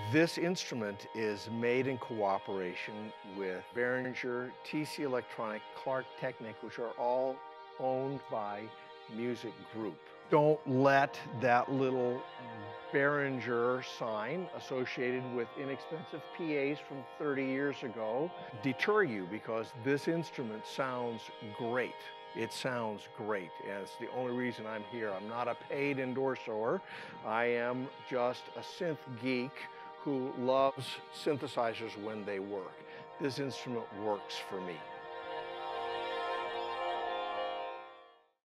This instrument is made in cooperation with Behringer, TC Electronic, Clark Technic, which are all owned by Music Group. Don't let that little Behringer sign associated with inexpensive PAs from 30 years ago deter you, because this instrument sounds great. It sounds great, and it's the only reason I'm here. I'm not a paid endorser. I am just a synth geek who loves synthesizers when they work. This instrument works for me.